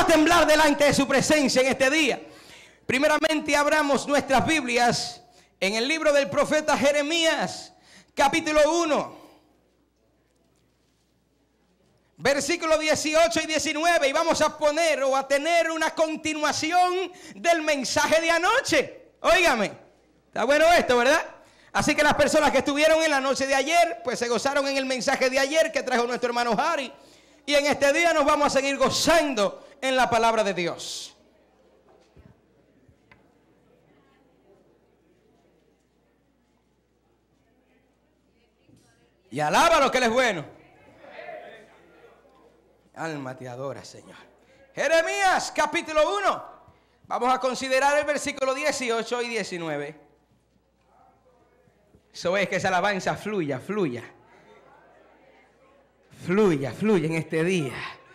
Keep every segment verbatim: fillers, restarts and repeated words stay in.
temblar delante de su presencia en este día. Primeramente abramos nuestras Biblias en el libro del profeta Jeremías, capítulo uno, versículos dieciocho y diecinueve, y vamos a poner o a tener una continuación del mensaje de anoche. Óigame, está bueno esto, ¿verdad? Así que las personas que estuvieron en la noche de ayer, pues se gozaron en el mensaje de ayer que trajo nuestro hermano Harry. Y en este día nos vamos a seguir gozando en la palabra de Dios. Y alaba lo que Él es bueno. Alma te adora, Señor. Jeremías capítulo uno. Vamos a considerar el versículo dieciocho y diecinueve. Eso es que esa alabanza fluya, fluya. Fluya, fluya en este día.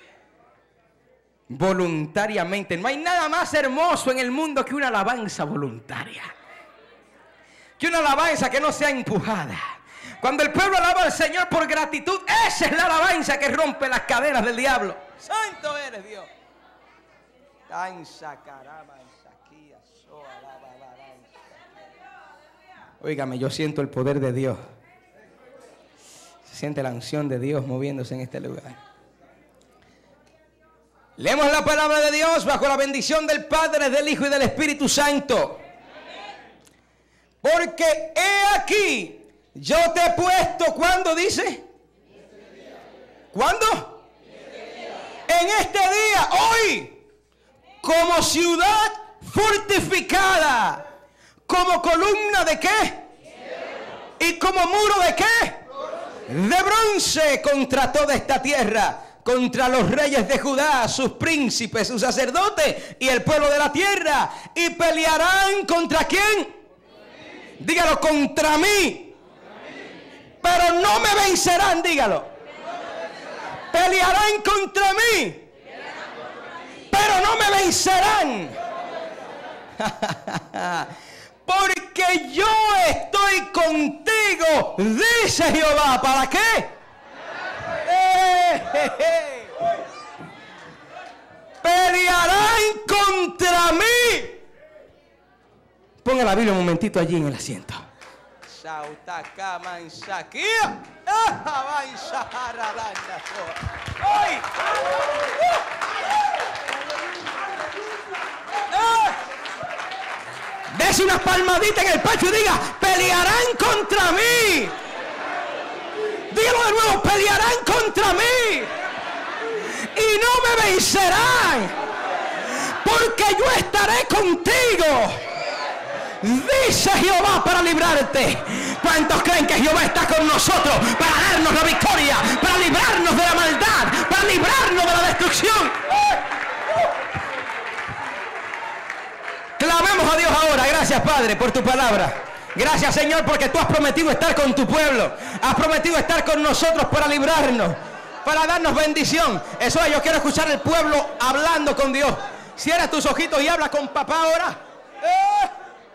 Voluntariamente. No hay nada más hermoso en el mundo que una alabanza voluntaria. Que una alabanza que no sea empujada. Cuando el pueblo alaba al Señor por gratitud, esa es la alabanza que rompe las cadenas del diablo. Santo eres Dios. Óigame, yo siento el poder de Dios. Se siente la unción de Dios moviéndose en este lugar. Leemos la palabra de Dios bajo la bendición del Padre, del Hijo y del Espíritu Santo. Porque he aquí, yo te he puesto, ¿cuándo dice? ¿Cuándo? En este día, hoy, como ciudad fortificada. ¿Como columna de qué? ¿Y como muro de qué? De bronce contra toda esta tierra, contra los reyes de Judá, sus príncipes, sus sacerdotes y el pueblo de la tierra. ¿Y pelearán contra quién? Dígalo, contra mí. Pero no me vencerán, dígalo. Pelearán contra mí, pero no me vencerán. Porque yo estoy contigo, dice Jehová. ¿Para qué? Eh, eh, eh. Pelearán contra mí. Ponga la Biblia un momentito allí en el asiento. ¡Ay! Dese una palmadita en el pecho y diga: pelearán contra mí. Dígalo de nuevo: pelearán contra mí y no me vencerán, porque yo estaré contigo, dice Jehová, para librarte. ¿Cuántos creen que Jehová está con nosotros para darnos la victoria, para librarnos de la maldad, para librarnos de la destrucción? Clamemos a Dios ahora. Gracias, Padre, por tu palabra. Gracias, Señor, porque tú has prometido estar con tu pueblo. Has prometido estar con nosotros para librarnos, para darnos bendición. Eso es, yo quiero escuchar al pueblo hablando con Dios. Cierra tus ojitos y habla con papá ahora. ¡Eh!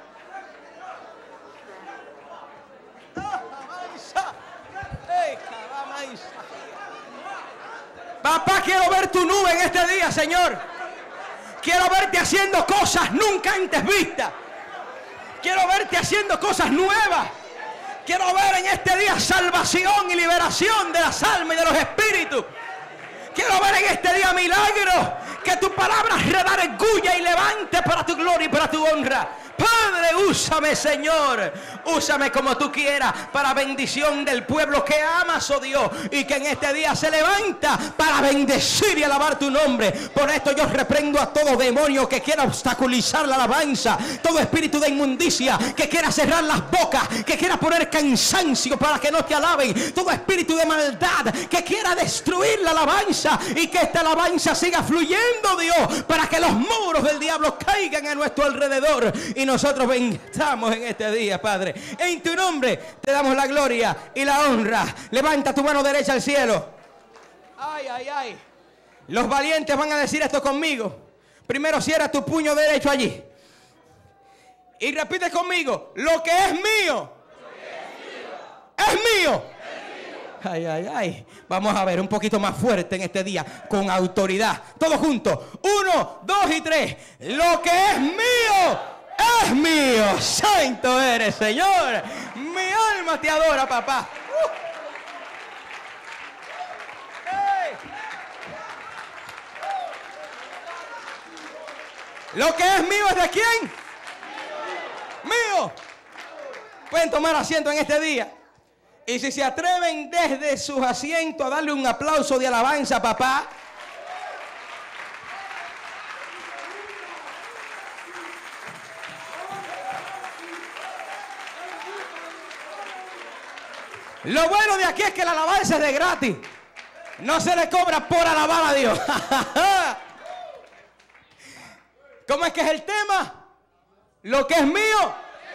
Papá, quiero ver tu nube en este día, Señor. Quiero verte haciendo cosas nunca antes vistas. Quiero verte haciendo cosas nuevas. Quiero ver en este día salvación y liberación de las almas y de los espíritus. Quiero ver en este día milagros. Que tu palabra redarguya y levante para tu gloria y para tu honra. Padre, úsame, Señor. Úsame como tú quieras, para bendición del pueblo que amas, oh Dios, y que en este día se levanta para bendecir y alabar tu nombre. Por esto yo reprendo a todo demonio que quiera obstaculizar la alabanza, todo espíritu de inmundicia que quiera cerrar las bocas, que quiera poner cansancio para que no te alaben, todo espíritu de maldad que quiera destruir la alabanza, y que esta alabanza siga fluyendo, Dios, para que los muros del diablo caigan a nuestro alrededor y nosotros vengamos en este día, Padre. En tu nombre te damos la gloria y la honra. Levanta tu mano derecha al cielo. Ay, ay, ay. Los valientes van a decir esto conmigo. Primero cierra tu puño derecho allí y repite conmigo: lo que es mío, es mío, Ay, ay, ay. Vamos a ver un poquito más fuerte en este día, con autoridad. Todos juntos. Uno, dos y tres. Lo que es mío, es mío. Santo eres, Señor. Mi alma te adora, papá. Uh. Hey. Lo que es mío es de quién? Mío. Pueden tomar asiento en este día. Y si se atreven desde sus asientos a darle un aplauso de alabanza, papá. Lo bueno de aquí es que la alabanza es de gratis. No se le cobra por alabar a Dios. ¿Cómo es que es el tema? Lo que es mío.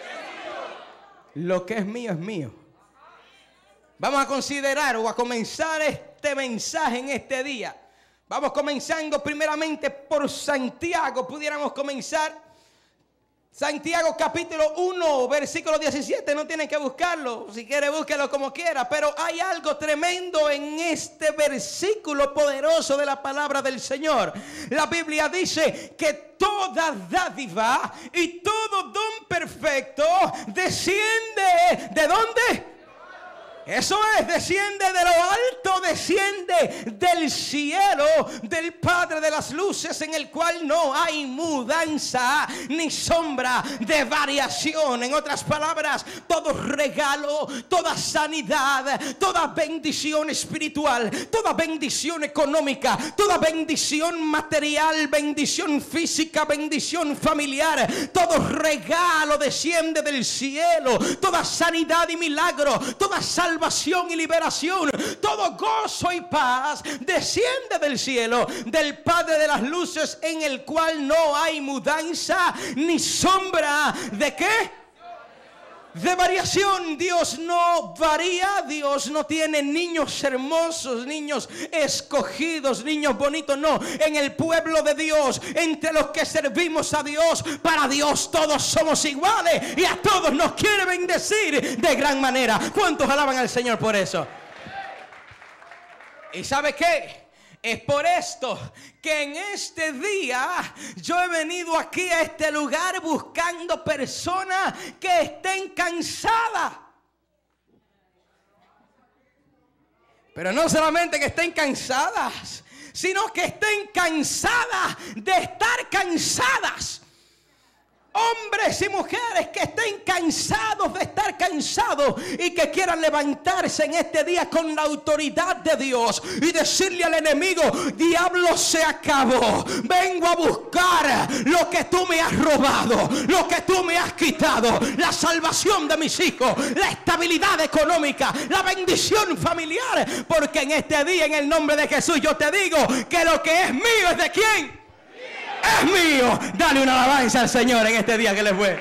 Lo que es mío es mío. Vamos a considerar o a comenzar este mensaje en este día. Vamos comenzando primeramente por Santiago. Pudiéramos comenzar. Santiago capítulo uno, versículo diecisiete. No tienen que buscarlo. Si quiere, búsquelo como quiera. Pero hay algo tremendo en este versículo poderoso de la palabra del Señor. La Biblia dice que toda dádiva y todo don perfecto desciende. ¿De dónde? Eso es, desciende de lo alto, desciende del cielo, del Padre de las luces, en el cual no hay mudanza ni sombra de variación. En otras palabras, todo regalo, toda sanidad, toda bendición espiritual, toda bendición económica, toda bendición material, bendición física, bendición familiar, todo regalo desciende del cielo, toda sanidad y milagro, toda salvación, salvación y liberación, todo gozo y paz desciende del cielo, del Padre de las luces, en el cual no hay mudanza ni sombra de ¿qué? De variación. Dios no varía. Dios no tiene niños hermosos, niños escogidos, niños bonitos. No, en el pueblo de Dios, entre los que servimos a Dios, para Dios todos somos iguales y a todos nos quiere bendecir de gran manera. ¿Cuántos alaban al Señor por eso? ¿Y sabe qué? Es por esto que en este día yo he venido aquí a este lugar buscando personas que estén cansadas. Pero no solamente que estén cansadas, sino que estén cansadas de estar cansadas. Hombres y mujeres que estén cansados de estar cansados y que quieran levantarse en este día con la autoridad de Dios y decirle al enemigo: diablo, se acabó. Vengo a buscar lo que tú me has robado, lo que tú me has quitado, la salvación de mis hijos, la estabilidad económica, la bendición familiar. Porque en este día, en el nombre de Jesús, yo te digo que lo que es mío es de quién. Es mío. Dale una alabanza al Señor en este día que les fue. ¡Eh!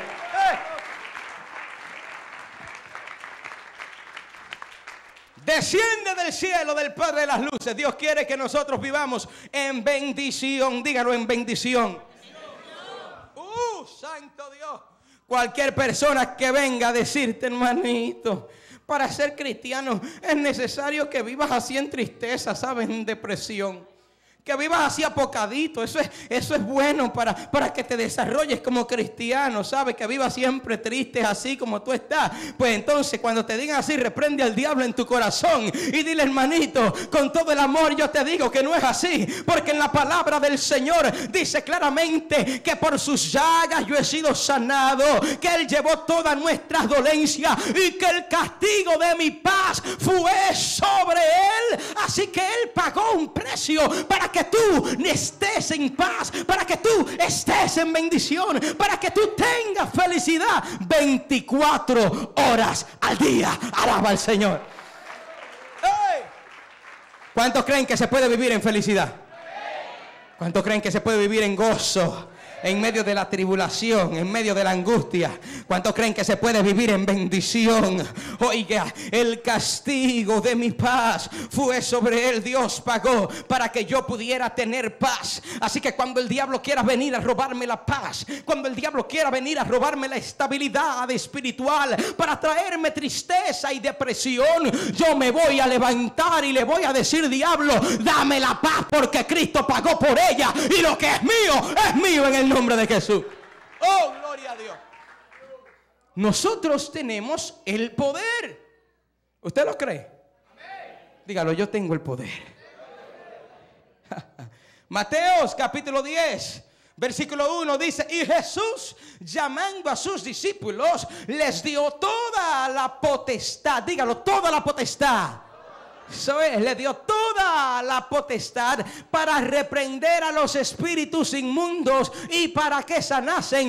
Desciende del cielo, del Padre de las luces. Dios quiere que nosotros vivamos en bendición. Dígalo, en bendición. ¡Uh, santo Dios! Cualquier persona que venga a decirte: hermanito, para ser cristiano es necesario que vivas así en tristeza, ¿sabes? En depresión. Que vivas así apocadito. Eso es, eso es bueno para, para que te desarrolles como cristiano. ¿Sabes? Que vivas siempre triste, así como tú estás. Pues entonces, cuando te digan así, reprende al diablo en tu corazón y dile: hermanito, con todo el amor yo te digo que no es así. Porque en la palabra del Señor dice claramente que por sus llagas yo he sido sanado, que Él llevó todas nuestras dolencias y que el castigo de mi paz fue sobre Él. Así que Él pagó un precio para que que tú estés en paz, para que tú estés en bendición, para que tú tengas felicidad veinticuatro horas al día. Alaba al Señor. ¡Hey! ¿Cuántos creen que se puede vivir en felicidad? ¿Cuántos creen que se puede vivir en gozo, En medio de la tribulación, en medio de la angustia, ¿cuántos creen que se puede vivir en bendición? Oiga, el castigo de mi paz fue sobre él. Dios pagó para que yo pudiera tener paz. Así que cuando el diablo quiera venir a robarme la paz, cuando el diablo quiera venir a robarme la estabilidad espiritual, para traerme tristeza y depresión, yo me voy a levantar y le voy a decir: diablo, dame la paz, porque Cristo pagó por ella, y lo que es mío es mío en el nombre de Jesús. Oh, gloria a Dios. Nosotros tenemos el poder. ¿Usted lo cree? Dígalo: yo tengo el poder. Mateos capítulo diez versículo uno dice: y Jesús, llamando a sus discípulos, les dio toda la potestad. Dígalo: toda la potestad. Eso es, le dio toda la potestad para reprender a los espíritus inmundos y para que sanasen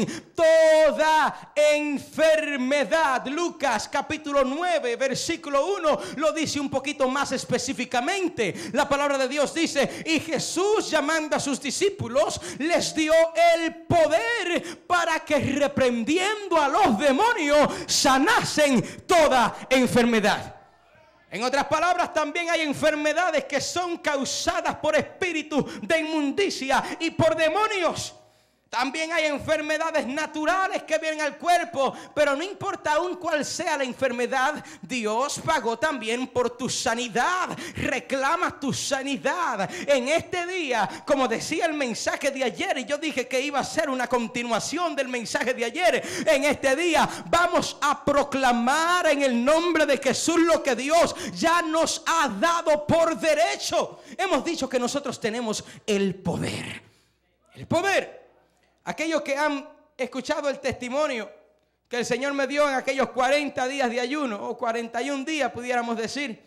toda enfermedad. Lucas capítulo nueve versículo uno lo dice un poquito más específicamente. La palabra de Dios dice: y Jesús, llamando a sus discípulos, les dio el poder para que, reprendiendo a los demonios, sanasen toda enfermedad. En otras palabras, también hay enfermedades que son causadas por espíritus de inmundicia y por demonios. También hay enfermedades naturales que vienen al cuerpo, pero no importa aún cuál sea la enfermedad, Dios pagó también por tu sanidad. Reclama tu sanidad en este día, como decía el mensaje de ayer, y yo dije que iba a ser una continuación del mensaje de ayer. En este día vamos a proclamar en el nombre de Jesús lo que Dios ya nos ha dado por derecho. Hemos dicho que nosotros tenemos el poder. El poder. Aquellos que han escuchado el testimonio que el Señor me dio en aquellos cuarenta días de ayuno, o cuarenta y un días pudiéramos decir,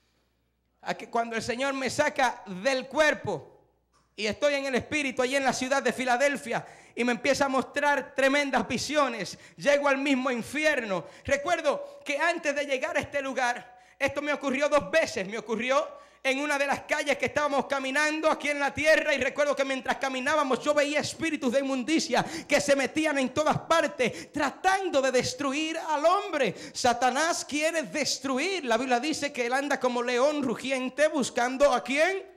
cuando el Señor me saca del cuerpo y estoy en el espíritu allí en la ciudad de Filadelfia, y me empieza a mostrar tremendas visiones. Llego al mismo infierno. Recuerdo que antes de llegar a este lugar, esto me ocurrió dos veces. Me ocurrió en una de las calles que estábamos caminando aquí en la tierra, y recuerdo que mientras caminábamos yo veía espíritus de inmundicia que se metían en todas partes tratando de destruir al hombre. Satanás quiere destruir. La Biblia dice que él anda como león rugiente buscando ¿a quién?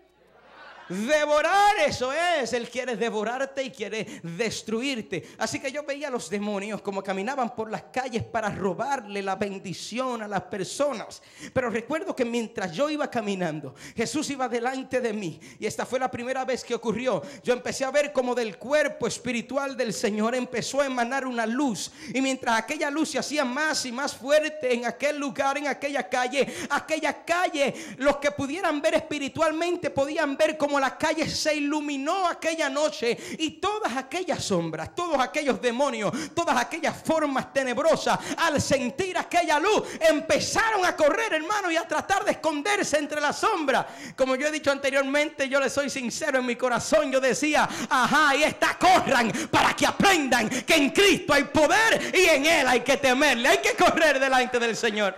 Devorar. Eso es, él quiere devorarte y quiere destruirte. Así que yo veía a los demonios como caminaban por las calles para robarle la bendición a las personas. Pero recuerdo que mientras yo iba caminando, Jesús iba delante de mí, y esta fue la primera vez que ocurrió. Yo empecé a ver como del cuerpo espiritual del Señor empezó a emanar una luz, y mientras aquella luz se hacía más y más fuerte en aquel lugar, en aquella calle, aquella calle, los que pudieran ver espiritualmente podían ver como la calle se iluminó aquella noche, y todas aquellas sombras, todos aquellos demonios, todas aquellas formas tenebrosas, al sentir aquella luz, empezaron a correr, hermano, y a tratar de esconderse entre las sombras. Como yo he dicho anteriormente, yo le soy sincero, en mi corazón yo decía: ajá, y esta corran para que aprendan que en Cristo hay poder y en Él hay que temerle, hay que correr delante del Señor.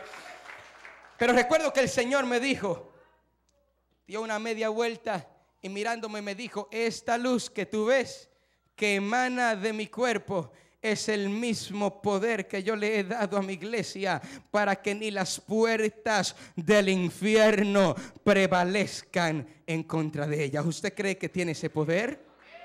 Pero recuerdo que el Señor me dijo, dio una media vuelta y mirándome me dijo: esta luz que tú ves que emana de mi cuerpo es el mismo poder que yo le he dado a mi iglesia para que ni las puertas del infierno prevalezcan en contra de ella. ¿Usted cree que tiene ese poder?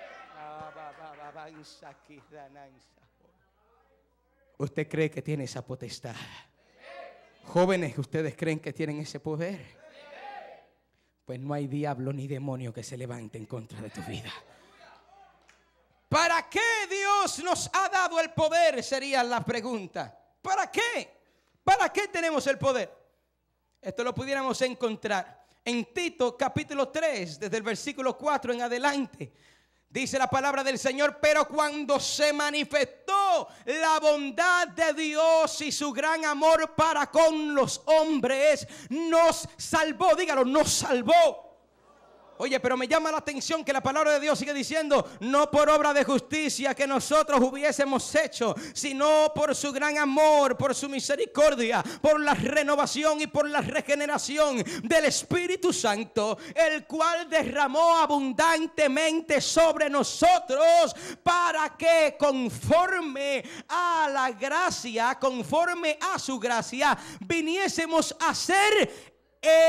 ¿Usted cree que tiene esa potestad? Jóvenes, ¿ustedes creen que tienen ese poder? Pues no hay diablo ni demonio que se levante en contra de tu vida. ¿Para qué Dios nos ha dado el poder? Sería la pregunta. ¿Para qué? ¿Para qué tenemos el poder? Esto lo pudiéramos encontrar en Tito capítulo tres, desde el versículo cuatro en adelante. Dice la palabra del Señor: pero cuando se manifestó la bondad de Dios y su gran amor para con los hombres, nos salvó. Dígalo, nos salvó. Oye, pero me llama la atención que la palabra de Dios sigue diciendo, no por obra de justicia que nosotros hubiésemos hecho, sino por su gran amor, por su misericordia, por la renovación y por la regeneración del Espíritu Santo, el cual derramó abundantemente sobre nosotros, para que conforme a la gracia, conforme a su gracia, viniésemos a ser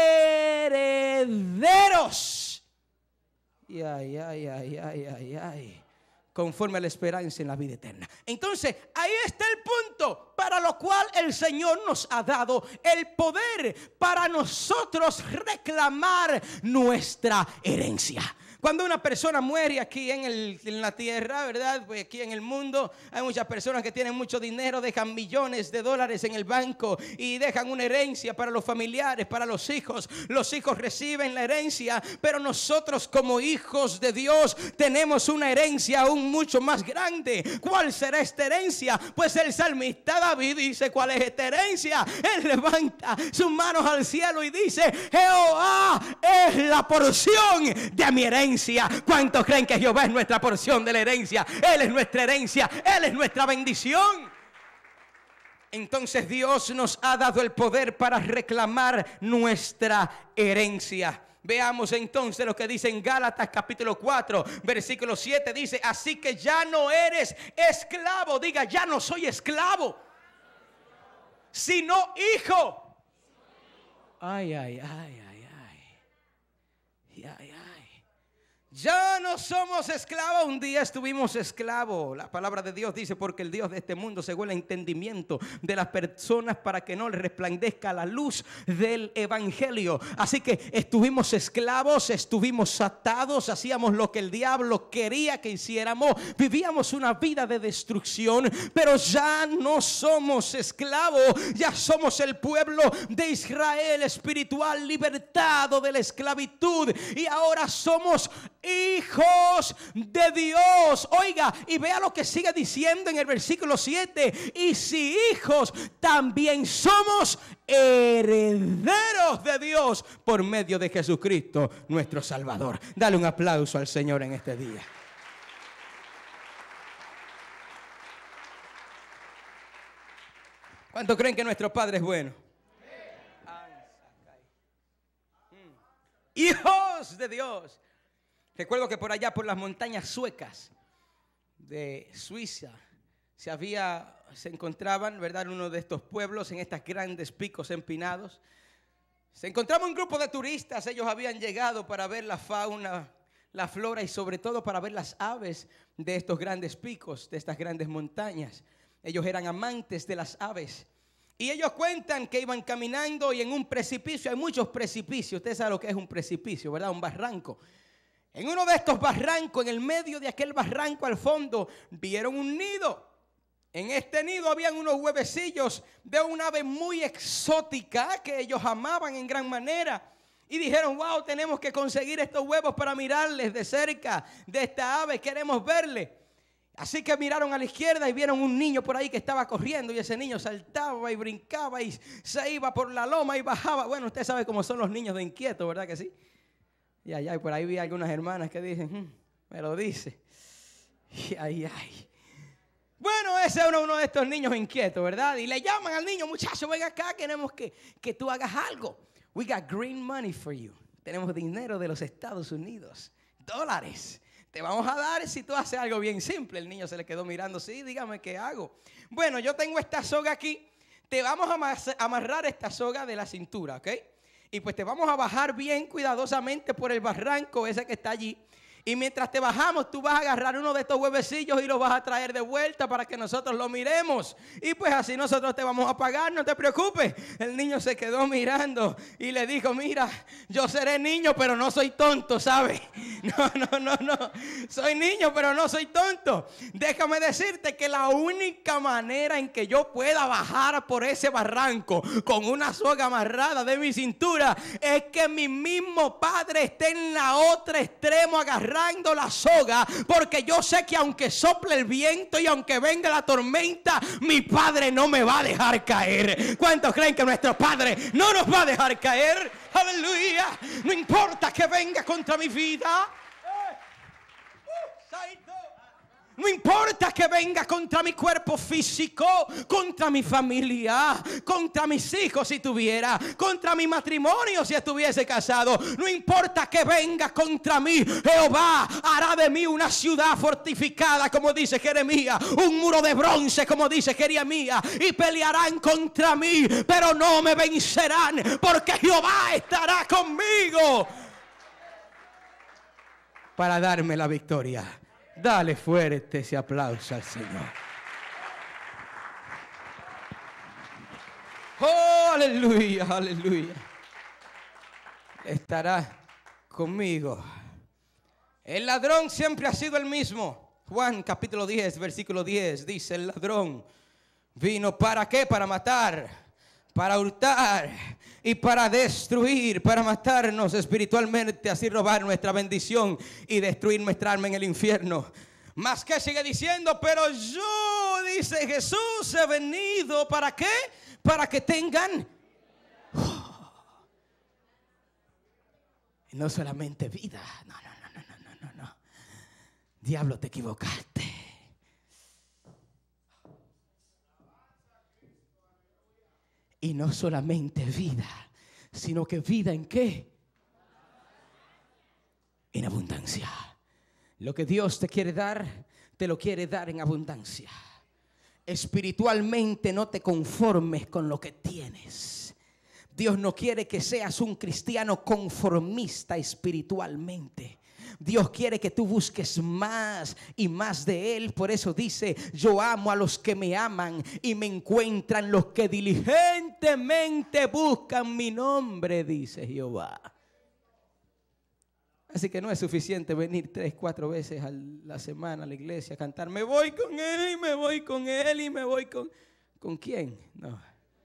herederos. Y ay, ay, ay, ay, ay, ay, conforme a la esperanza en la vida eterna. Entonces, ahí está el punto para lo cual el Señor nos ha dado el poder para nosotros reclamar nuestra herencia. Cuando una persona muere aquí en, el, en la tierra, ¿verdad? Pues aquí en el mundo hay muchas personas que tienen mucho dinero, dejan millones de dólares en el banco y dejan una herencia para los familiares, para los hijos. Los hijos reciben la herencia, pero nosotros como hijos de Dios tenemos una herencia aún mucho más grande. ¿Cuál será esta herencia? Pues el salmista David dice, ¿cuál es esta herencia? Él levanta sus manos al cielo y dice, Jehová es la porción de mi herencia. ¿Cuántos creen que Jehová es nuestra porción de la herencia? Él es nuestra herencia, Él es nuestra bendición. Entonces Dios nos ha dado el poder para reclamar nuestra herencia. Veamos entonces lo que dice en Gálatas capítulo cuatro, versículo siete. Dice, así que ya no eres esclavo. Diga, ya no soy esclavo, sino hijo. Ay, ay, ay, ay, ay. Ay, ay. Ya no somos esclavos. Un día estuvimos esclavos. La palabra de Dios dice, porque el Dios de este mundo cegó el entendimiento de las personas para que no les resplandezca la luz del evangelio. Así que estuvimos esclavos, estuvimos atados, hacíamos lo que el diablo quería que hiciéramos, vivíamos una vida de destrucción, pero ya no somos esclavos, ya somos el pueblo de Israel espiritual, libertado de la esclavitud, y ahora somos hijos de Dios. Oiga, y vea lo que sigue diciendo en el versículo siete. Y si hijos, también somos herederos de Dios por medio de Jesucristo nuestro Salvador. Dale un aplauso al Señor en este día. ¿Cuántos creen que nuestro Padre es bueno? Hijos de Dios. Recuerdo que por allá, por las montañas suecas de Suiza, se había, se encontraban, ¿verdad?, en uno de estos pueblos, en estos grandes picos empinados. Se encontraba un grupo de turistas. Ellos habían llegado para ver la fauna, la flora y sobre todo para ver las aves de estos grandes picos, de estas grandes montañas. Ellos eran amantes de las aves. Y ellos cuentan que iban caminando y en un precipicio, hay muchos precipicios. Usted sabe lo que es un precipicio, ¿verdad? Un barranco. En uno de estos barrancos, en el medio de aquel barranco al fondo, vieron un nido. En este nido habían unos huevecillos de un ave muy exótica que ellos amaban en gran manera. Y dijeron, wow, tenemos que conseguir estos huevos para mirarles de cerca de esta ave, queremos verle. Así que miraron a la izquierda y vieron un niño por ahí que estaba corriendo, y ese niño saltaba y brincaba y se iba por la loma y bajaba. Bueno, usted sabe cómo son los niños de inquieto, ¿verdad que sí? Y ay, ay, por ahí vi algunas hermanas que dicen, hm, me lo dice. Y ay, ay. Bueno, ese es uno de estos niños inquietos, ¿verdad? Y le llaman al niño, muchacho, ven acá, queremos que, que tú hagas algo. We got green money for you. Tenemos dinero de los Estados Unidos, dólares. Te vamos a dar si tú haces algo bien simple. El niño se le quedó mirando, sí, dígame qué hago. Bueno, yo tengo esta soga aquí. Te vamos a amarrar esta soga de la cintura, ¿ok? Y pues te vamos a bajar bien cuidadosamente por el barranco ese que está allí. Y mientras te bajamos, tú vas a agarrar uno de estos huevecillos y lo vas a traer de vuelta para que nosotros lo miremos. Y pues así nosotros te vamos a pagar, no te preocupes. El niño se quedó mirando y le dijo, mira, yo seré niño, pero no soy tonto, ¿sabes? No, no, no, no. Soy niño, pero no soy tonto. Déjame decirte que la única manera en que yo pueda bajar por ese barranco con una soga amarrada de mi cintura es que mi mismo padre esté en la otra extremo agarrado la soga, porque yo sé que aunque sople el viento y aunque venga la tormenta, mi padre no me va a dejar caer. ¿Cuántos creen que nuestro padre no nos va a dejar caer? Aleluya. No importa que venga contra mi vida. No importa que venga contra mi cuerpo físico, contra mi familia, contra mis hijos si tuviera, contra mi matrimonio si estuviese casado. No importa que venga contra mí, Jehová hará de mí una ciudad fortificada, como dice Jeremías, un muro de bronce, como dice Jeremías, y pelearán contra mí, pero no me vencerán, porque Jehová estará conmigo para darme la victoria. Dale fuerte ese aplauso al Señor. Oh, aleluya, aleluya. Estará conmigo. El ladrón siempre ha sido el mismo. Juan capítulo diez, versículo diez, dice: el ladrón vino ¿para qué? Para matar, para hurtar y para destruir, para matarnos espiritualmente, así robar nuestra bendición y destruir nuestra alma en el infierno. Más que sigue diciendo: pero yo, dice Jesús, he venido ¿para qué? Para que tengan oh, no solamente vida. No, no, no, no, no, no, no. Diablo, te equivocaste. Y no solamente vida, sino que vida ¿en qué? En abundancia. Lo que Dios te quiere dar, te lo quiere dar en abundancia. Espiritualmente no te conformes con lo que tienes. Dios no quiere que seas un cristiano conformista espiritualmente. Dios quiere que tú busques más y más de Él. Por eso dice: yo amo a los que me aman y me encuentran los que diligentemente buscan mi nombre, dice Jehová. Así que no es suficiente venir tres, cuatro veces a la semana a la iglesia a cantar: me voy con Él y me voy con Él y me voy con... ¿Con quién? No.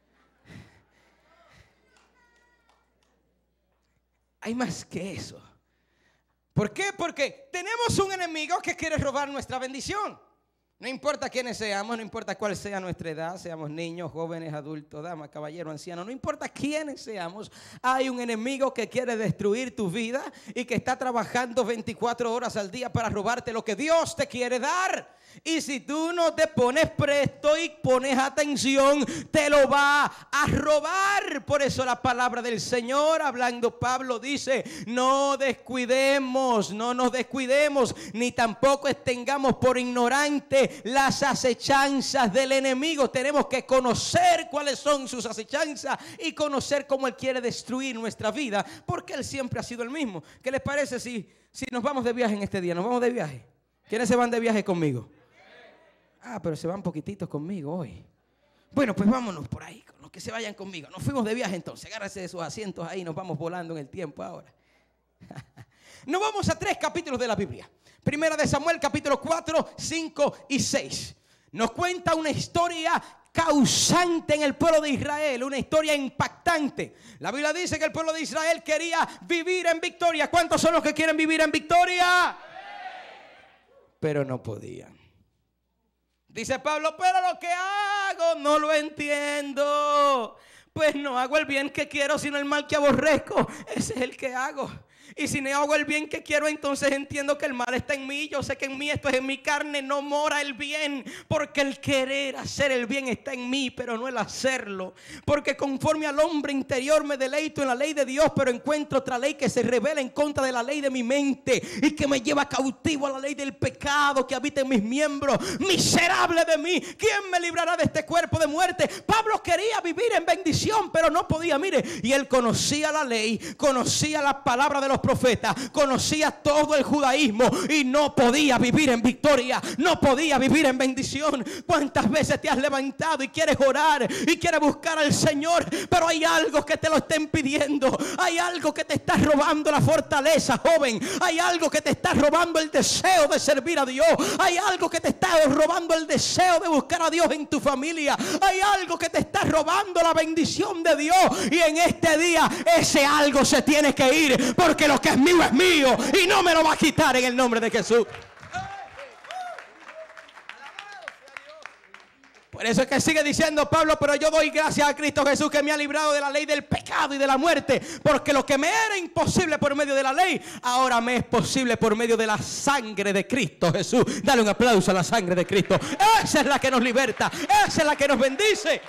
Hay más que eso. ¿Por qué? Porque tenemos un enemigo que quiere robar nuestra bendición. No importa quiénes seamos, no importa cuál sea nuestra edad, seamos niños, jóvenes, adultos, damas, caballeros, ancianos, no importa quiénes seamos, hay un enemigo que quiere destruir tu vida y que está trabajando veinticuatro horas al día para robarte lo que Dios te quiere dar. Y si tú no te pones presto y pones atención, te lo va a robar. Por eso la palabra del Señor, hablando Pablo, dice: no descuidemos, no nos descuidemos, ni tampoco tengamos por ignorante las acechanzas del enemigo. Tenemos que conocer cuáles son sus acechanzas y conocer cómo Él quiere destruir nuestra vida, porque Él siempre ha sido el mismo. ¿Qué les parece si, si nos vamos de viaje en este día? ¿Nos vamos de viaje? ¿Quiénes se van de viaje conmigo? Ah, pero se van poquititos conmigo hoy. Bueno, pues vámonos por ahí, con los que se vayan conmigo. Nos fuimos de viaje entonces. Agárrense de sus asientos ahí, nos vamos volando en el tiempo ahora. Nos vamos a tres capítulos de la Biblia. Primera de Samuel, capítulo cuatro, cinco y seis. Nos cuenta una historia causante en el pueblo de Israel, una historia impactante. La Biblia dice que el pueblo de Israel quería vivir en victoria. ¿Cuántos son los que quieren vivir en victoria? Pero no podían. Dice Pablo: pero lo que hago no lo entiendo. Pues no hago el bien que quiero, sino el mal que aborrezco. Ese es el que hago. Y si no hago el bien que quiero, entonces entiendo que el mal está en mí. Yo sé que en mí, esto es en mi carne, no mora el bien. Porque el querer hacer el bien está en mí, pero no el hacerlo. Porque conforme al hombre interior me deleito en la ley de Dios, pero encuentro otra ley que se revela en contra de la ley de mi mente y que me lleva cautivo a la ley del pecado que habita en mis miembros. Miserable de mí, ¿quién me librará de este cuerpo de muerte? Pablo quería vivir en bendición, pero no podía. Mire, y él conocía la ley, conocía la palabra de los profetas, conocía todo el judaísmo y no podía vivir en victoria, no podía vivir en bendición. ¿Cuántas veces te has levantado y quieres orar y quieres buscar al Señor, pero hay algo que te lo está impidiendo? Hay algo que te está robando la fortaleza, joven. Hay algo que te está robando el deseo de servir a Dios. Hay algo que te está robando el deseo de buscar a Dios en tu familia. Hay algo que te está robando la bendición de Dios, y en este día ese algo se tiene que ir, porque lo que es mío es mío y no me lo va a quitar en el nombre de Jesús. Por eso es que sigue diciendo Pablo: pero yo doy gracias a Cristo Jesús, que me ha librado de la ley del pecado y de la muerte, porque lo que me era imposible por medio de la ley, ahora me es posible por medio de la sangre de Cristo Jesús. Dale un aplauso a la sangre de Cristo. Esa es la que nos liberta, esa es la que nos bendice.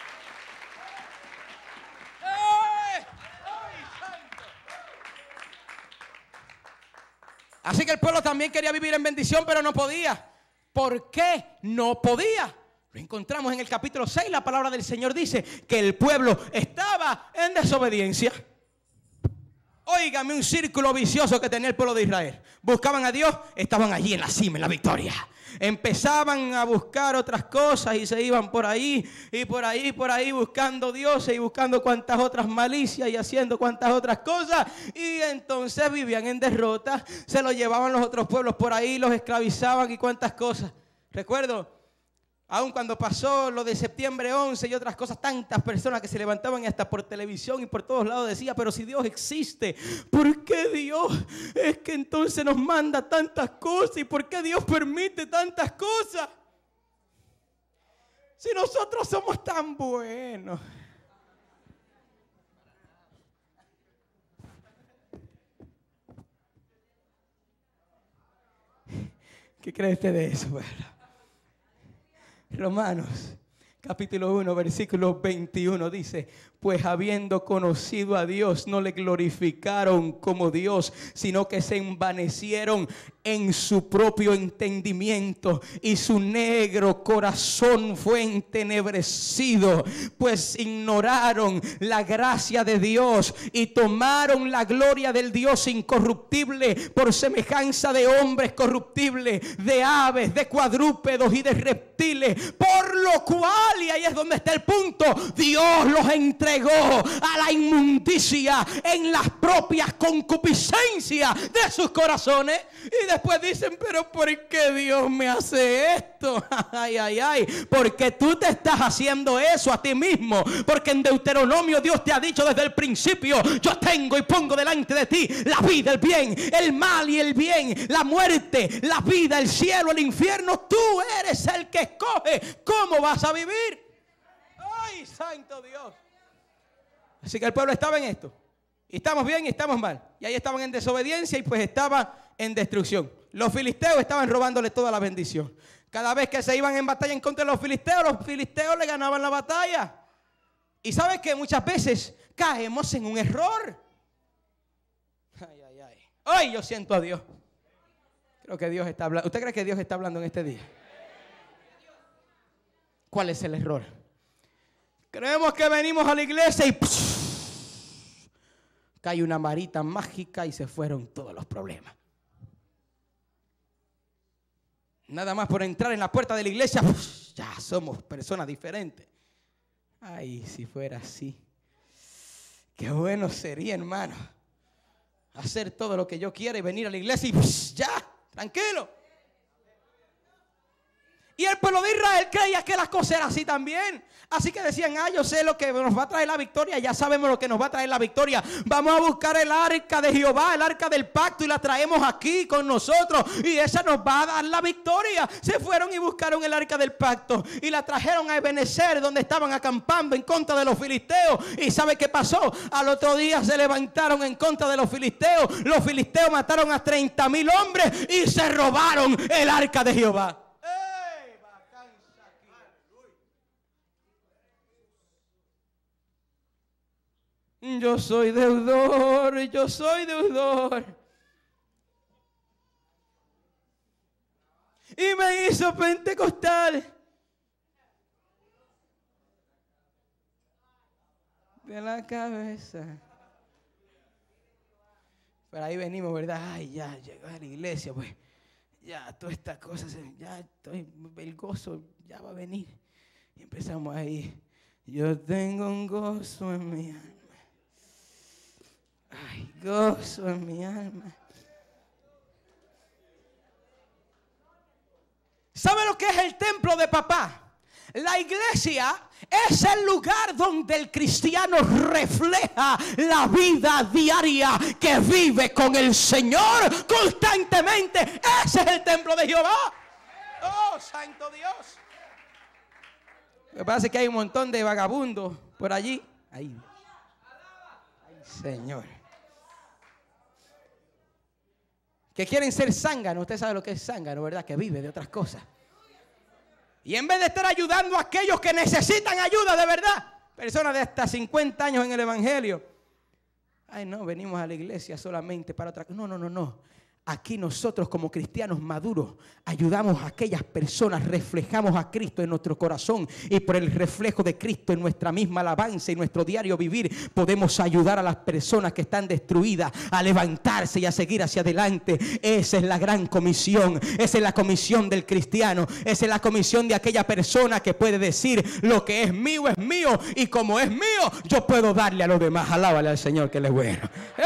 Así que el pueblo también quería vivir en bendición, pero no podía. ¿Por qué no podía? Lo encontramos en el capítulo seis. La palabra del Señor dice que el pueblo estaba en desobediencia. Óigame, un círculo vicioso que tenía el pueblo de Israel. Buscaban a Dios, estaban allí en la cima, en la victoria. Empezaban a buscar otras cosas y se iban por ahí y por ahí, por ahí buscando dioses y buscando cuantas otras malicias y haciendo cuantas otras cosas. Y entonces vivían en derrota. Se los llevaban los otros pueblos por ahí, los esclavizaban y cuantas cosas. Recuerdo, aun cuando pasó lo de septiembre once y otras cosas, tantas personas que se levantaban y hasta por televisión y por todos lados decían: pero si Dios existe, ¿por qué Dios es que entonces nos manda tantas cosas? ¿Y por qué Dios permite tantas cosas? Si nosotros somos tan buenos. ¿Qué cree usted de eso, verdad? Romanos capítulo uno versículo veintiuno dice: pues habiendo conocido a Dios, no le glorificaron como Dios, sino que se envanecieron en su propio entendimiento, y su negro corazón fue entenebrecido, pues ignoraron la gracia de Dios y tomaron la gloria del Dios incorruptible por semejanza de hombres corruptibles, de aves, de cuadrúpedos y de reptiles, por lo cual, y ahí es donde está el punto, Dios los entregó a la inmundicia en las propias concupiscencias de sus corazones. Y después dicen: pero ¿por qué Dios me hace esto? Ay, ay, ay. Porque tú te estás haciendo eso a ti mismo. Porque en Deuteronomio Dios te ha dicho desde el principio: yo tengo y pongo delante de ti la vida, el bien, el mal y el bien, la muerte, la vida, el cielo, el infierno. Tú eres el que escoge cómo vas a vivir. Ay, santo Dios. Así que el pueblo estaba en esto. Y estamos bien y estamos mal. Y ahí estaban en desobediencia y pues estaba en destrucción. Los filisteos estaban robándole toda la bendición. Cada vez que se iban en batalla en contra de los filisteos, los filisteos le ganaban la batalla. Y sabes que muchas veces caemos en un error. Ay, ay, ay. Ay, yo siento a Dios. Creo que Dios está hablando. ¿Usted cree que Dios está hablando en este día? ¿Cuál es el error? Creemos que venimos a la iglesia y ¡psh! Cae una varita mágica y se fueron todos los problemas. Nada más por entrar en la puerta de la iglesia, ¡psh! Ya somos personas diferentes. Ay, si fuera así, qué bueno sería, hermano, hacer todo lo que yo quiera y venir a la iglesia y ¡psh! Ya, tranquilo. Y el pueblo de Israel creía que las cosas eran así también. Así que decían: ah, yo sé lo que nos va a traer la victoria. Ya sabemos lo que nos va a traer la victoria. Vamos a buscar el arca de Jehová, el arca del pacto, y la traemos aquí con nosotros. Y esa nos va a dar la victoria. Se fueron y buscaron el arca del pacto. Y la trajeron a Ebenezer, donde estaban acampando en contra de los filisteos. ¿Y sabe qué pasó? Al otro día se levantaron en contra de los filisteos. Los filisteos mataron a treinta mil hombres y se robaron el arca de Jehová. Yo soy deudor, yo soy deudor. Y me hizo pentecostal. De la cabeza. Por ahí venimos, ¿verdad? Ay, ya llegó a la iglesia, pues. Ya, todas estas cosas, ya estoy, el gozo ya va a venir. Y empezamos ahí. Yo tengo un gozo en mi alma. Ay, gozo en mi alma. ¿Sabe lo que es el templo de papá? La iglesia es el lugar donde el cristiano refleja la vida diaria que vive con el Señor constantemente. Ese es el templo de Jehová. Oh, santo Dios. Lo que pasa es que hay un montón de vagabundos por allí. Ay, ay, Señor. Que quieren ser zánganos. Usted sabe lo que es zángano, ¿verdad? Que vive de otras cosas. Y en vez de estar ayudando a aquellos que necesitan ayuda de verdad, personas de hasta cincuenta años en el evangelio. Ay, no, venimos a la iglesia solamente para otra cosa. No, no, no, no. Aquí nosotros como cristianos maduros ayudamos a aquellas personas, reflejamos a Cristo en nuestro corazón y por el reflejo de Cristo en nuestra misma alabanza y nuestro diario vivir podemos ayudar a las personas que están destruidas a levantarse y a seguir hacia adelante. Esa es la gran comisión, esa es la comisión del cristiano, esa es la comisión de aquella persona que puede decir lo que es mío es mío y como es mío yo puedo darle a los demás. Alábale al Señor que Él es bueno. ¿Eh?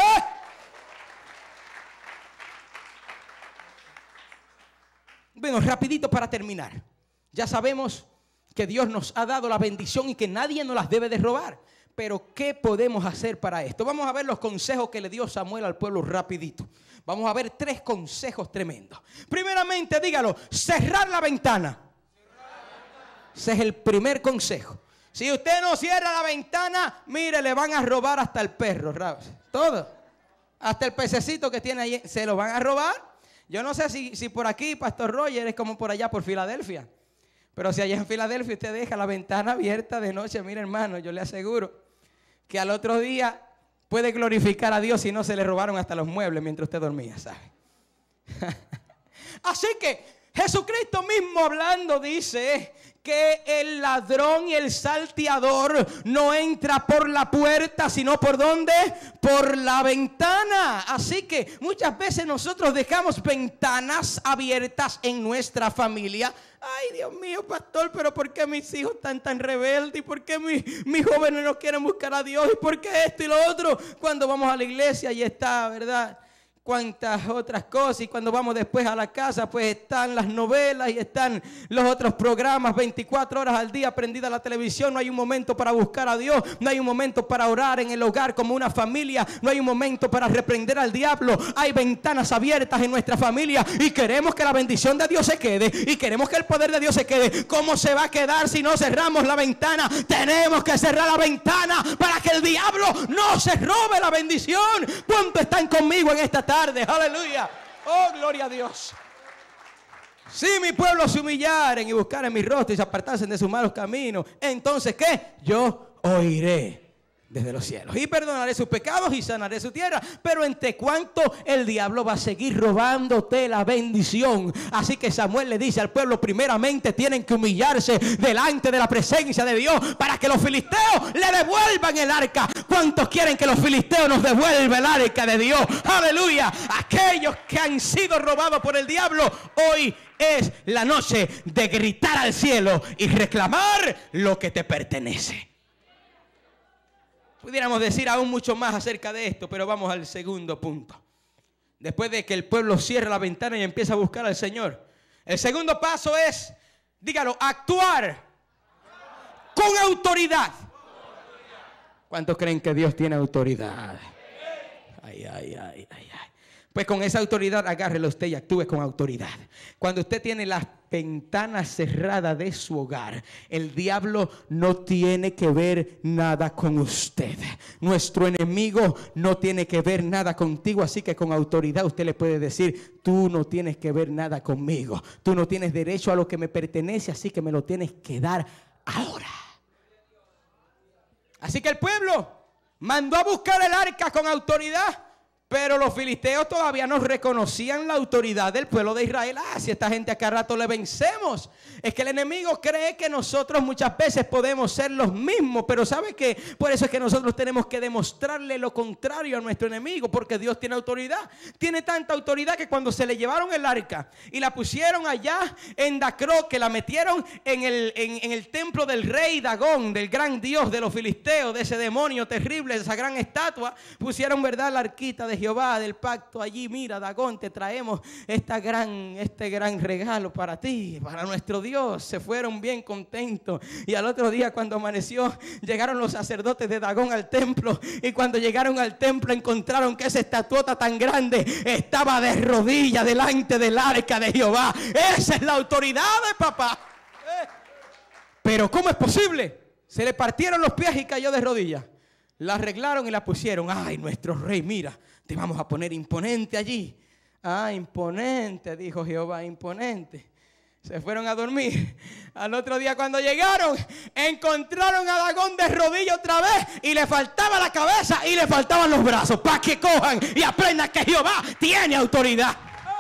Bueno, rapidito para terminar. Ya sabemos que Dios nos ha dado la bendición y que nadie nos las debe de robar. Pero ¿qué podemos hacer para esto? Vamos a ver los consejos que le dio Samuel al pueblo rapidito. Vamos a ver tres consejos tremendos. Primeramente, dígalo, cerrar la ventana. Ese es el primer consejo. Si usted no cierra la ventana, mire, le van a robar hasta el perro. Todo. Hasta el pececito que tiene ahí, se lo van a robar. Yo no sé si, si por aquí, Pastor Roger, es como por allá por Filadelfia. Pero si allá en Filadelfia usted deja la ventana abierta de noche, mire hermano, yo le aseguro que al otro día puede glorificar a Dios si no se le robaron hasta los muebles mientras usted dormía, ¿sabe? Así que Jesucristo mismo hablando dice que el ladrón y el salteador no entra por la puerta, sino ¿por dónde? Por la ventana. Así que muchas veces nosotros dejamos ventanas abiertas en nuestra familia. Ay, Dios mío, pastor, pero ¿por qué mis hijos están tan rebeldes? ¿Y por qué mis, mis jóvenes no quieren buscar a Dios? ¿Y por qué esto y lo otro? Cuando vamos a la iglesia y está, ¿verdad?, cuantas otras cosas, y cuando vamos después a la casa pues están las novelas y están los otros programas veinticuatro horas al día prendida la televisión. No hay un momento para buscar a Dios, no hay un momento para orar en el hogar como una familia, no hay un momento para reprender al diablo. Hay ventanas abiertas en nuestra familia y queremos que la bendición de Dios se quede y queremos que el poder de Dios se quede. ¿Cómo se va a quedar si no cerramos la ventana? Tenemos que cerrar la ventana para que el diablo no se robe la bendición. ¿Cuántos están conmigo en esta tarde? Tarde, aleluya, oh gloria a Dios. Si mi pueblo se humillaren y buscaren mi rostro y se apartasen de sus malos caminos, entonces ¿qué? Yo oiré desde los cielos y perdonaré sus pecados y sanaré su tierra. Pero entre cuanto el diablo va a seguir robándote la bendición. Así que Samuel le dice al pueblo, primeramente tienen que humillarse delante de la presencia de Dios para que los filisteos le devuelvan el arca. ¿Cuántos quieren que los filisteos nos devuelvan el arca de Dios? Aleluya. Aquellos que han sido robados por el diablo, hoy es la noche de gritar al cielo y reclamar lo que te pertenece. Pudiéramos decir aún mucho más acerca de esto, pero vamos al segundo punto. Después de que el pueblo cierra la ventana y empieza a buscar al Señor, el segundo paso es, dígalo, actuar con autoridad. ¿Cuántos creen que Dios tiene autoridad? Ay, ay, ay, ay, ay. Pues con esa autoridad agárrelo usted y actúe con autoridad. Cuando usted tiene las ventanas cerradas de su hogar, el diablo no tiene que ver nada con usted. Nuestro enemigo no tiene que ver nada contigo, así que con autoridad usted le puede decir, tú no tienes que ver nada conmigo. Tú no tienes derecho a lo que me pertenece, así que me lo tienes que dar ahora. Así que el pueblo mandó a buscar el arca con autoridad. Pero los filisteos todavía no reconocían la autoridad del pueblo de Israel. Ah, si esta gente a cada rato le vencemos. Es que el enemigo cree que nosotros muchas veces podemos ser los mismos. Pero ¿sabe qué? Por eso es que nosotros tenemos que demostrarle lo contrario a nuestro enemigo. Porque Dios tiene autoridad. Tiene tanta autoridad que cuando se le llevaron el arca y la pusieron allá en Dacro, que la metieron en el, en, en el templo del rey Dagón, del gran dios de los filisteos, de ese demonio terrible, de esa gran estatua, pusieron, ¿verdad?, la arquita de Jehová del pacto allí. Mira, Dagón, te traemos esta gran, este gran regalo para ti, para nuestro Dios. Se fueron bien contentos y al otro día cuando amaneció llegaron los sacerdotes de Dagón al templo y cuando llegaron al templo encontraron que esa estatuota tan grande estaba de rodillas delante del arca de Jehová. Esa es la autoridad de papá. Pero ¿cómo es posible? Se le partieron los pies y cayó de rodillas. La arreglaron y la pusieron. Ay, nuestro rey, mira, te vamos a poner imponente allí. Ah, imponente, dijo Jehová, imponente. Se fueron a dormir. Al otro día cuando llegaron, encontraron a Dagón de rodillas otra vez y le faltaba la cabeza y le faltaban los brazos, para que cojan y aprendan que Jehová tiene autoridad.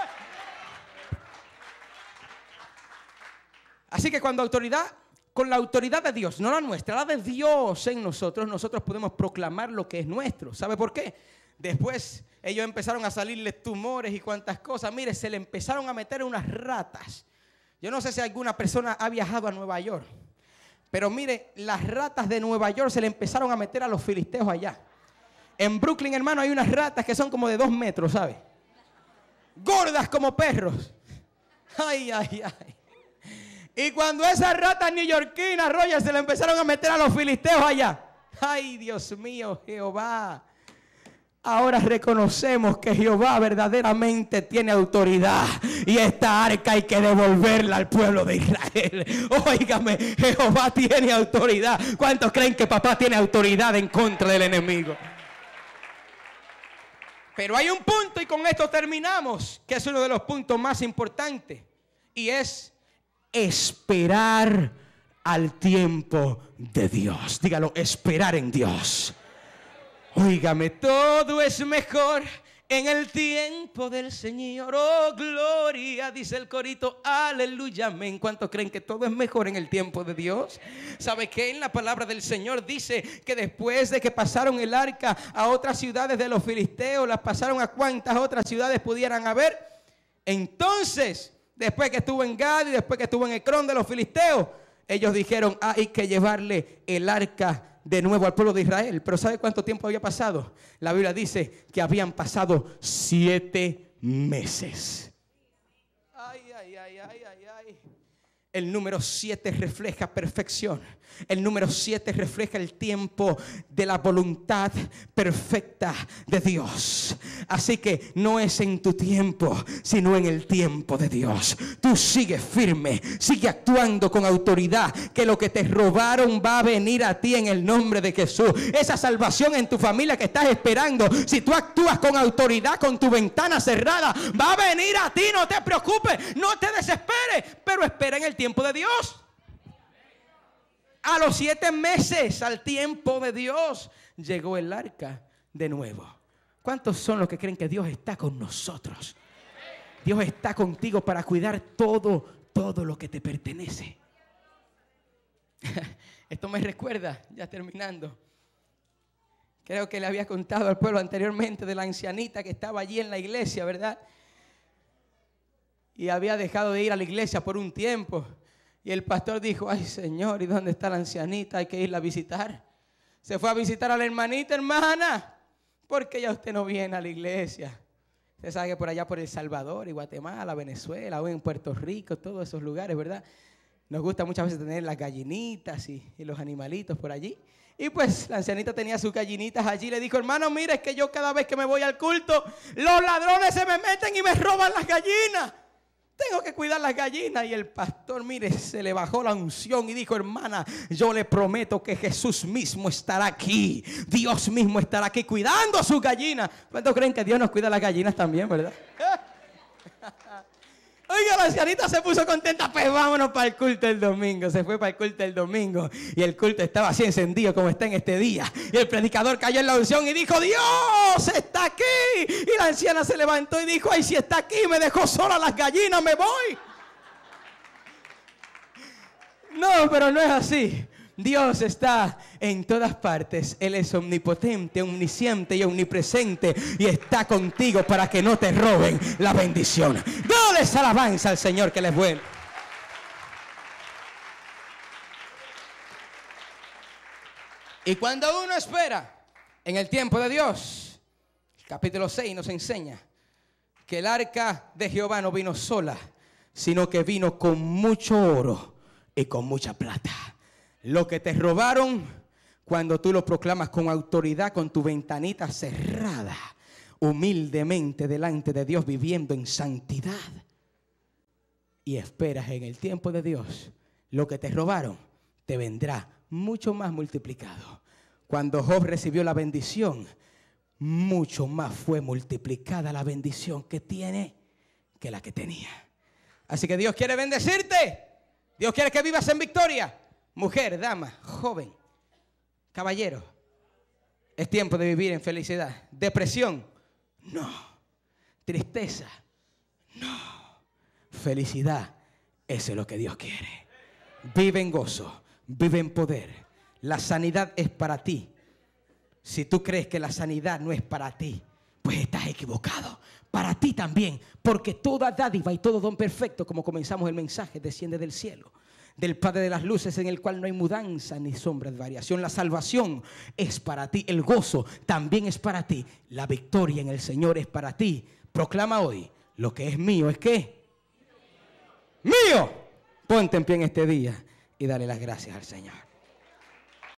Así que cuando autoridad, con la autoridad de Dios, no la nuestra, la de Dios en nosotros, nosotros podemos proclamar lo que es nuestro. ¿Sabe por qué? Después ellos empezaron a salirle tumores y cuantas cosas. Mire, se le empezaron a meter unas ratas. Yo no sé si alguna persona ha viajado a Nueva York, pero mire, las ratas de Nueva York se le empezaron a meter a los filisteos allá. En Brooklyn, hermano, hay unas ratas que son como de dos metros, ¿sabe? Gordas como perros. Ay, ay, ay. Y cuando esas ratas neoyorquinas, Roger, se le empezaron a meter a los filisteos allá. Ay, Dios mío, Jehová. Ahora reconocemos que Jehová verdaderamente tiene autoridad. Y esta arca hay que devolverla al pueblo de Israel. Óigame, Jehová tiene autoridad. ¿Cuántos creen que papá tiene autoridad en contra del enemigo? Pero hay un punto, y con esto terminamos, que es uno de los puntos más importantes. Y es esperar al tiempo de Dios. Dígalo, esperar en Dios. Óigame, todo es mejor en el tiempo del Señor. Oh, gloria, dice el corito, aleluya, amén. ¿Cuántos creen que todo es mejor en el tiempo de Dios? ¿Sabe qué? En la palabra del Señor dice que después de que pasaron el arca a otras ciudades de los filisteos, las pasaron a cuantas otras ciudades pudieran haber. Entonces, después que estuvo en Gad y después que estuvo en Ecrón de los filisteos, ellos dijeron, ah, hay que llevarle el arca de nuevo al pueblo de Israel. Pero ¿sabe cuánto tiempo había pasado? La Biblia dice que habían pasado siete meses. Ay, ay, ay, ay, ay, ay. El número siete refleja perfección. El número siete refleja el tiempo de la voluntad perfecta de Dios. Así que no es en tu tiempo, sino en el tiempo de Dios. Tú sigue firme, sigue actuando con autoridad, que lo que te robaron va a venir a ti en el nombre de Jesús. Esa salvación en tu familia que estás esperando, si tú actúas con autoridad, con tu ventana cerrada, va a venir a ti. No te preocupes, no te desesperes, pero espera en el tiempo de Dios. A los siete meses, al tiempo de Dios, llegó el arca de nuevo. ¿Cuántos son los que creen que Dios está con nosotros? Dios está contigo para cuidar todo, todo lo que te pertenece. Esto me recuerda, ya terminando, creo que le había contado al pueblo anteriormente de la ancianita que estaba allí en la iglesia, ¿verdad? Y había dejado de ir a la iglesia por un tiempo. Y el pastor dijo, ay Señor, ¿y dónde está la ancianita? Hay que irla a visitar. Se fue a visitar a la hermanita, hermana, porque ya usted no viene a la iglesia. Usted sabe que por allá por El Salvador y Guatemala, Venezuela, o en Puerto Rico, todos esos lugares, ¿verdad? Nos gusta muchas veces tener las gallinitas y, y los animalitos por allí. Y pues la ancianita tenía sus gallinitas allí. Le dijo, hermano, mire, es que yo cada vez que me voy al culto, los ladrones se me meten y me roban las gallinas. Tengo que cuidar las gallinas. Y el pastor, mire, se le bajó la unción y dijo, hermana, yo le prometo que Jesús mismo estará aquí. Dios mismo estará aquí cuidando a sus gallinas. ¿Cuántos creen que Dios nos cuida las gallinas también, verdad? Oiga, la ancianita se puso contenta. Pues vámonos para el culto el domingo. Se fue para el culto el domingo. Y el culto estaba así encendido como está en este día. Y el predicador cayó en la unción y dijo, Dios está aquí. Y la anciana se levantó y dijo, ay, si está aquí, me dejó sola las gallinas, me voy. No, pero no es así. Dios está en todas partes. Él es omnipotente, omnisciente y omnipresente. Y está contigo para que no te roben la bendición. Dales alabanza al Señor, que Él es bueno. Y cuando uno espera en el tiempo de Dios, el capítulo seis nos enseña que el arca de Jehová no vino sola, sino que vino con mucho oro y con mucha plata. Lo que te robaron, cuando tú lo proclamas con autoridad, con tu ventanita cerrada, humildemente delante de Dios, viviendo en santidad, y esperas en el tiempo de Dios, lo que te robaron, te vendrá mucho más multiplicado. Cuando Job recibió la bendición, mucho más fue multiplicada la bendición que tiene que la que tenía. Así que Dios quiere bendecirte. Dios quiere que vivas en victoria. Mujer, dama, joven, caballero, es tiempo de vivir en felicidad. Depresión, no. Tristeza, no. Felicidad, eso es lo que Dios quiere. Vive en gozo, vive en poder. La sanidad es para ti. Si tú crees que la sanidad no es para ti, pues estás equivocado. Para ti también, porque toda dádiva y todo don perfecto, como comenzamos el mensaje, desciende del cielo, del Padre de las luces, en el cual no hay mudanza ni sombra de variación. La salvación es para ti, el gozo también es para ti, la victoria en el Señor es para ti. Proclama hoy: lo que es mío es ¿qué? Mío. Ponte en pie en este día y dale las gracias al Señor.